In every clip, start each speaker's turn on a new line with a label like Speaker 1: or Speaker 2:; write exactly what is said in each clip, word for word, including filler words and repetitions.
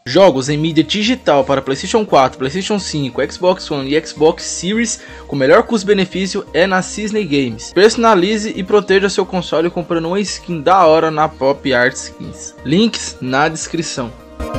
Speaker 1: Jogos em mídia digital para PlayStation quatro, PlayStation cinco, Xbox One e Xbox Series com melhor custo-benefício é na Cisne Games. Personalize e proteja seu console comprando uma skin da hora na Pop Art Skins. Links na descrição.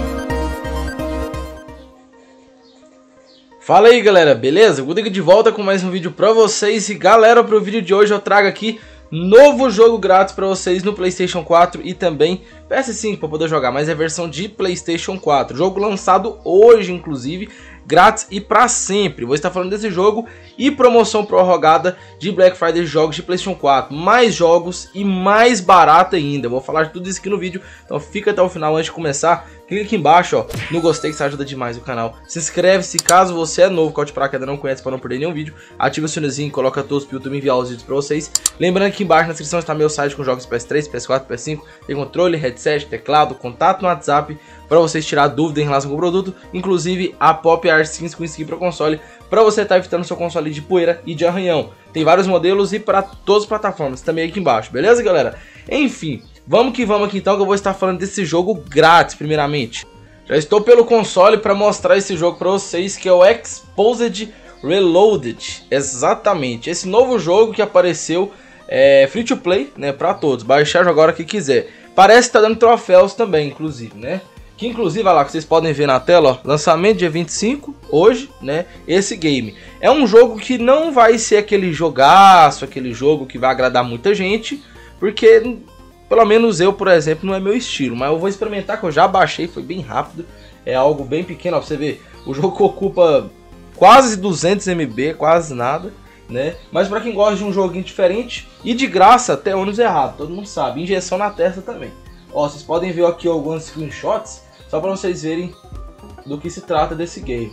Speaker 1: Fala aí galera, beleza? Gudiga de volta com mais um vídeo pra vocês. E galera, pro vídeo de hoje eu trago aqui novo jogo grátis pra vocês no PlayStation quatro e também P S cinco para poder jogar, mas é versão de PlayStation quatro. Jogo lançado hoje, inclusive, grátis e pra sempre. Vou estar falando desse jogo e promoção prorrogada de Black Friday de jogos de PlayStation quatro. Mais jogos e mais barato ainda. Vou falar de tudo isso aqui no vídeo, então fica até o final. Antes de começar, clica aqui embaixo ó, no gostei, que isso ajuda demais o canal. Se inscreve se caso você é novo, corte pra cá, ainda não conhece, para não perder nenhum vídeo. Ativa o sininho, coloca todos pro YouTube enviar os vídeos pra vocês. Lembrando que aqui embaixo na descrição está meu site com jogos P S três, P S quatro, P S cinco. Tem controle, headset, teclado, contato no WhatsApp para vocês tirar dúvida em relação com o produto. Inclusive a Pop Art Skins com skin para console, para você estar tá evitando seu console de poeira e de arranhão. Tem vários modelos e para todas as plataformas, também aqui embaixo, beleza galera? Enfim, vamos que vamos aqui então, que eu vou estar falando desse jogo grátis primeiramente. Já estou pelo console para mostrar esse jogo para vocês, que é o Exposed Reloaded. Exatamente, esse novo jogo que apareceu é free to play, né, para todos, baixar agora que quiser. Parece que tá dando troféus também, inclusive, né? Que inclusive, olha lá, que vocês podem ver na tela, ó, lançamento dia vinte e cinco, hoje, né? Esse game. É um jogo que não vai ser aquele jogaço, aquele jogo que vai agradar muita gente, porque, pelo menos eu, por exemplo, não é meu estilo. Mas eu vou experimentar, que eu já baixei, foi bem rápido. É algo bem pequeno, ó, pra você ver. O jogo ocupa quase duzentos megabytes, quase nada, né? Mas pra quem gosta de um joguinho diferente e de graça, até ônibus errado, todo mundo sabe. Injeção na testa também. Ó, vocês podem ver aqui alguns screenshots, só pra vocês verem do que se trata desse game.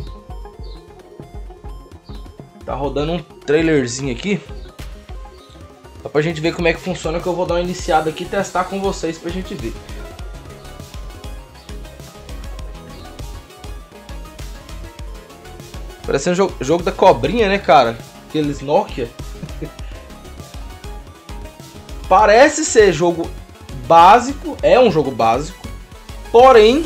Speaker 1: Tá rodando um trailerzinho aqui, só pra gente ver como é que funciona, que eu vou dar uma iniciada aqui e testar com vocês pra gente ver. Parecendo um jogo, jogo da cobrinha, né, cara? Aqueles Nokia. Parece ser jogo básico, é um jogo básico, porém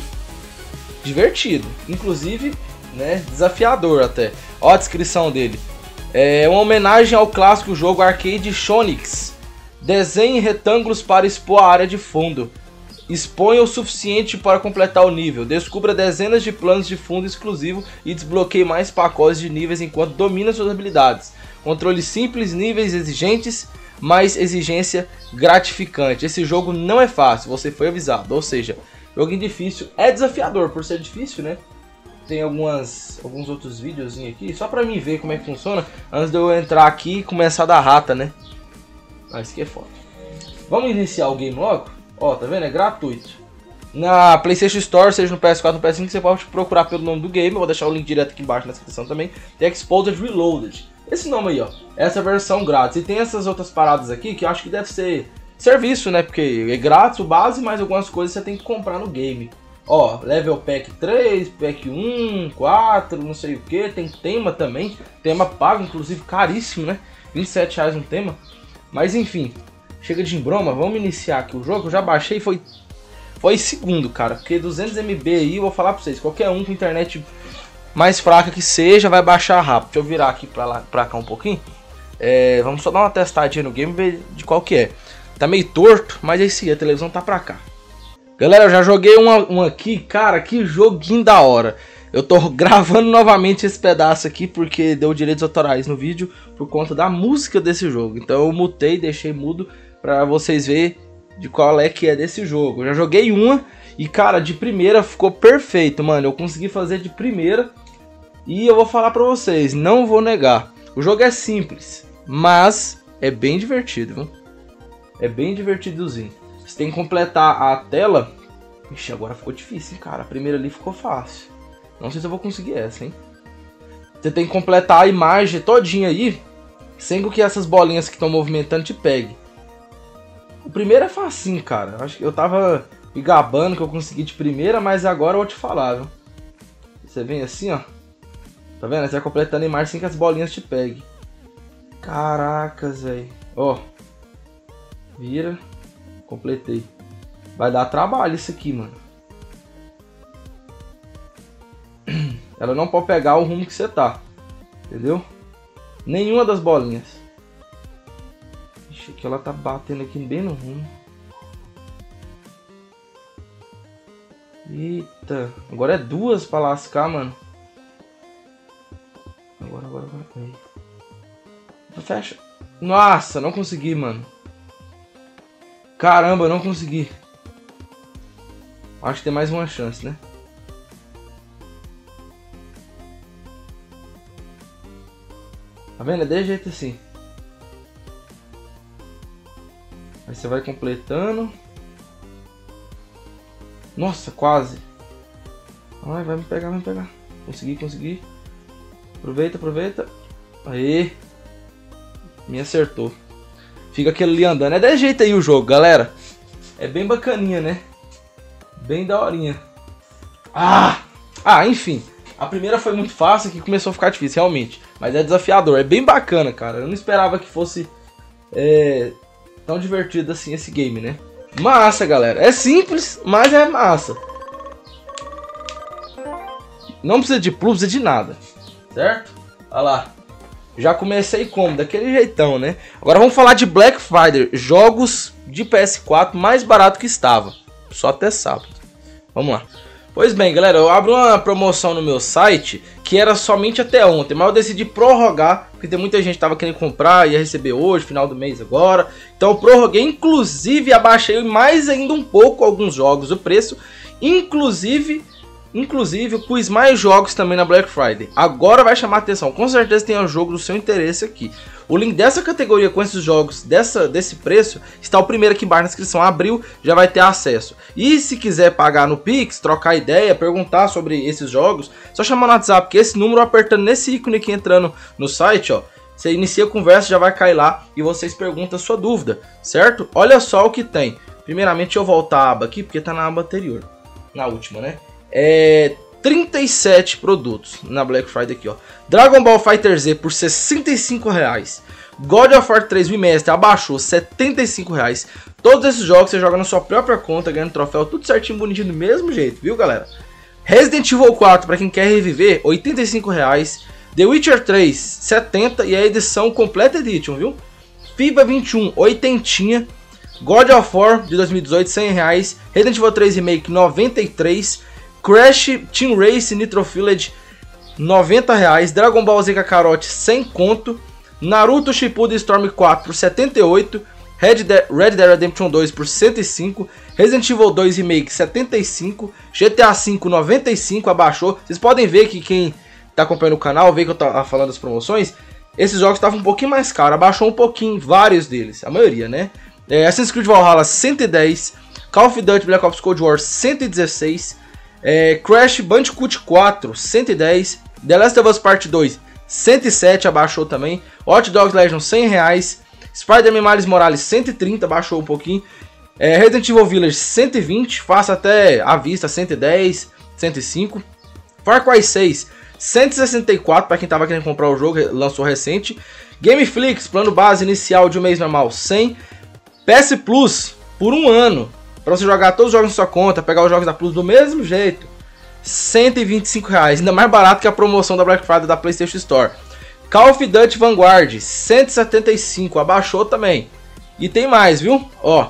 Speaker 1: divertido, inclusive, né, desafiador até. Ó a descrição dele. É uma homenagem ao clássico jogo arcade Shonix. Desenhe retângulos para expor a área de fundo. Exponha o suficiente para completar o nível. Descubra dezenas de planos de fundo exclusivo e desbloqueie mais pacotes de níveis enquanto domina suas habilidades. Controle simples, níveis exigentes, mais exigência gratificante. Esse jogo não é fácil, você foi avisado. Ou seja, joguinho difícil, é desafiador por ser difícil, né? Tem algumas, alguns outros vídeos aqui, só pra mim ver como é que funciona, antes de eu entrar aqui e começar a dar rata, né? Ah, isso aqui é foda. Vamos iniciar o game logo? Ó, tá vendo? É gratuito. Na PlayStation Store, seja no P S quatro ou no P S cinco, você pode procurar pelo nome do game. Eu vou deixar o link direto aqui embaixo na descrição também. Tem Exposed Reloaded. Esse nome aí, ó. Essa versão grátis. E tem essas outras paradas aqui que eu acho que deve ser serviço, né? Porque é grátis o base, mas algumas coisas você tem que comprar no game. Ó, Level Pack três, Pack um, quatro, não sei o que. Tem tema também. Tema pago, inclusive caríssimo, né? vinte e sete reais um tema. Mas enfim, chega de embroma. Vamos iniciar aqui o jogo. Eu já baixei e foi... Foi segundo, cara, porque duzentos megabytes aí, eu vou falar pra vocês, qualquer um com internet mais fraca que seja, vai baixar rápido. Deixa eu virar aqui pra, lá, pra cá um pouquinho. É, vamos só dar uma testadinha no game, ver de qual que é. Tá meio torto, mas é isso aí, a televisão tá pra cá. Galera, eu já joguei uma, uma aqui, cara, que joguinho da hora. Eu tô gravando novamente esse pedaço aqui, porque deu direitos autorais no vídeo, por conta da música desse jogo. Então eu mutei, deixei mudo, pra vocês verem de qual é que é desse jogo. Eu já joguei uma e, cara, de primeira ficou perfeito, mano. Eu consegui fazer de primeira e eu vou falar pra vocês, não vou negar. O jogo é simples, mas é bem divertido, viu? É bem divertidozinho. Você tem que completar a tela. Ixi, agora ficou difícil, hein, cara. A primeira ali ficou fácil. Não sei se eu vou conseguir essa, hein. Você tem que completar a imagem todinha aí, sem que essas bolinhas que estão movimentando te peguem. O primeiro é facinho, cara. Acho que eu tava me gabando que eu consegui de primeira, mas agora eu vou te falar, viu? Você vem assim, ó. Tá vendo? Você vai completando a imagem sem que as bolinhas te peguem. Caracas, velho. Ó. Vira. Completei. Vai dar trabalho isso aqui, mano. Ela não pode pegar o rumo que você tá. Entendeu? Nenhuma das bolinhas. Ixi, aqui ela tá batendo aqui bem no rumo. Eita. Agora é duas pra lascar, mano. Agora, agora, agora. Aí. Fecha. Nossa, não consegui, mano. Caramba, não consegui. Acho que tem mais uma chance, né? Tá vendo? É desse jeito assim. Aí você vai completando. Nossa, quase. Ai, vai me pegar, vai me pegar. Consegui, consegui. Aproveita, aproveita. Aí. Me acertou. Fica aquele ali andando. É desse jeito aí o jogo, galera. É bem bacaninha, né? Bem daorinha. Ah! Ah, enfim. A primeira foi muito fácil, que começou a ficar difícil, realmente. Mas é desafiador. É bem bacana, cara. Eu não esperava que fosse é, tão divertido assim esse game, né? Massa, galera. É simples, mas é massa. Não precisa de plus, precisa de nada. Certo? Olha lá. Já comecei como? Daquele jeitão, né? Agora vamos falar de Black Friday. Jogos de P S quatro mais barato que estava. Só até sábado. Vamos lá. Pois bem, galera. Eu abro uma promoção no meu site que era somente até ontem. Mas eu decidi prorrogar. Porque tem muita gente que estava querendo comprar. Ia receber hoje, final do mês agora. Então eu prorroguei. Inclusive abaixei mais ainda um pouco alguns jogos. O preço. Inclusive... Inclusive, eu pus mais jogos também na Black Friday. Agora vai chamar atenção. Com certeza tem um jogo do seu interesse aqui. O link dessa categoria com esses jogos dessa, desse preço está o primeiro aqui embaixo na descrição. Abriu, já vai ter acesso. E se quiser pagar no Pix, trocar ideia, perguntar sobre esses jogos, só chamar no WhatsApp, que esse número apertando nesse ícone aqui entrando no site, ó. Você inicia a conversa, já vai cair lá e vocês perguntam a sua dúvida, certo? Olha só o que tem. Primeiramente eu voltar a aba aqui, porque tá na aba anterior. Na última, né? É, trinta e sete produtos na Black Friday aqui, ó. Dragon Ball FighterZ por sessenta e cinco reais. God of War três Remaster abaixou, setenta e cinco reais. Todos esses jogos você joga na sua própria conta, ganhando troféu, tudo certinho, bonitinho, do mesmo jeito, viu, galera? Resident Evil quatro, para quem quer reviver, oitenta e cinco reais. The Witcher três, setenta e a edição completa edition, viu? FIFA vinte e um, oitentinha. God of War de dois mil e dezoito, cem reais. Resident Evil três Remake, noventa e três. Crash Team Race Nitro Village, noventa reais. Dragon Ball Z Kakarot, cem conto. Naruto Shippuden Storm quatro por setenta e oito. Red Dead, Red Dead Redemption dois por cento e cinco. Resident Evil dois Remake, setenta e cinco. G T A cinco, noventa e cinco, abaixou. Vocês podem ver que quem tá acompanhando o canal, vê que eu tô falando das promoções. Esses jogos estavam um pouquinho mais caros, abaixou um pouquinho, vários deles, a maioria, né? É, Assassin's Creed Valhalla, cento e dez. Call of Duty Black Ops Cold War, cento e dezesseis. É, Crash Bandicoot quatro, cento e dez. The Last of Us Part dois, cento e sete, abaixou também. Hot Dogs Legion, cem reais. Spider-Man Miles Morales, cento e trinta, abaixou um pouquinho. É, Resident Evil Village, cento e vinte, faça até à vista, cento e dez, cento e cinco. Far Cry seis, cento e sessenta e quatro, para quem estava querendo comprar o jogo, lançou recente. Gameflix, plano base inicial de um mês normal, cem. P S Plus, por um ano. Pra você jogar todos os jogos na sua conta, pegar os jogos da Plus do mesmo jeito, cento e vinte e cinco reais, ainda mais barato que a promoção da Black Friday da PlayStation Store. Call of Duty Vanguard, cento e setenta e cinco, abaixou também. E tem mais, viu? Ó,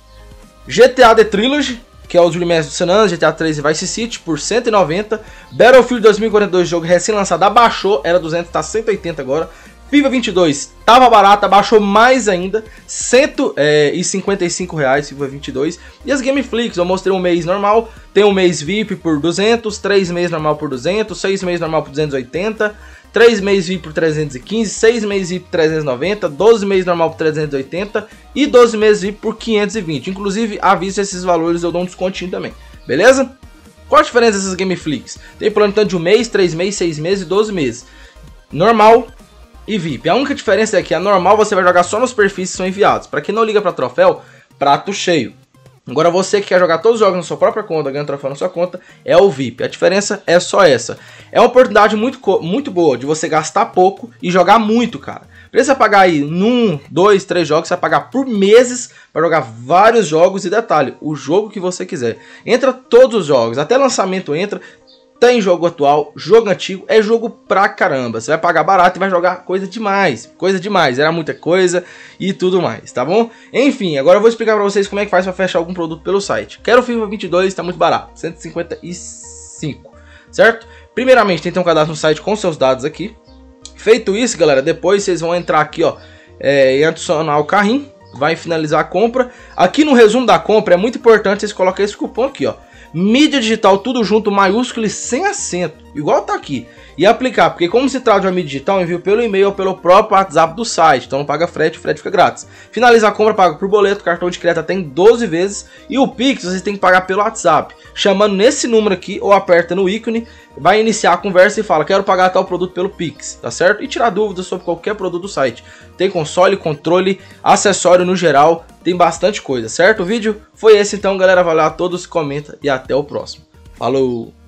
Speaker 1: G T A The Trilogy, que é o Remaster do San Andreas, G T A três e Vice City, por cento e noventa. Battlefield dois mil e quarenta e dois, jogo recém-lançado, abaixou, era duzentos, tá cento e oitenta agora. FIFA vinte e dois, tava barato, abaixou mais ainda, cento e cinquenta e cinco reais, FIFA vinte e dois. E as Gameflix, eu mostrei um mês normal, tem um mês V I P por duzentos, três meses normal por duzentos, seis meses normal por duzentos e oitenta, três meses V I P por trezentos e quinze, seis meses V I P por trezentos e noventa, doze meses normal por trezentos e oitenta e doze meses V I P por quinhentos e vinte. Inclusive, aviso esses valores, eu dou um descontinho também, beleza? Qual a diferença dessas Gameflix? Tem plano tanto de um mês, três meses, seis meses e doze meses. Normal e V I P. A única diferença é que a normal você vai jogar só nos perfis que são enviados. Para quem não liga para troféu, prato cheio. Agora você que quer jogar todos os jogos na sua própria conta, ganhando troféu na sua conta, é o V I P. A diferença é só essa. É uma oportunidade muito, muito boa de você gastar pouco e jogar muito, cara. Precisa pagar aí num, dois, três jogos, você vai pagar por meses para jogar vários jogos. E detalhe, o jogo que você quiser. Entra todos os jogos, até lançamento entra. tem jogo atual, jogo antigo, é jogo pra caramba. Você vai pagar barato e vai jogar coisa demais, coisa demais, era muita coisa e tudo mais, tá bom? Enfim, agora eu vou explicar pra vocês como é que faz pra fechar algum produto pelo site. Quero o FIFA vinte e dois, tá muito barato, cento e cinquenta e cinco, certo? Primeiramente tem que ter um cadastro no site com seus dados aqui. Feito isso, galera, depois vocês vão entrar aqui, ó, é, e adicionar o carrinho, vai finalizar a compra. Aqui no resumo da compra é muito importante vocês colocarem esse cupom aqui, ó. Mídia digital, tudo junto, maiúsculo e sem acento, igual tá aqui. E aplicar, porque como se trata de uma mídia digital, envio pelo e-mail ou pelo próprio WhatsApp do site. Então não paga frete, o frete fica grátis. Finalizar a compra, paga por boleto, cartão de crédito tem doze vezes. E o Pix, vocês têm que pagar pelo WhatsApp. Chamando nesse número aqui, ou aperta no ícone, vai iniciar a conversa e fala, quero pagar tal produto pelo Pix, tá certo? E tirar dúvidas sobre qualquer produto do site. Tem console, controle, acessório no geral, tem bastante coisa, certo? O vídeo foi esse então, galera. Valeu a todos, comenta e até o próximo. Falou!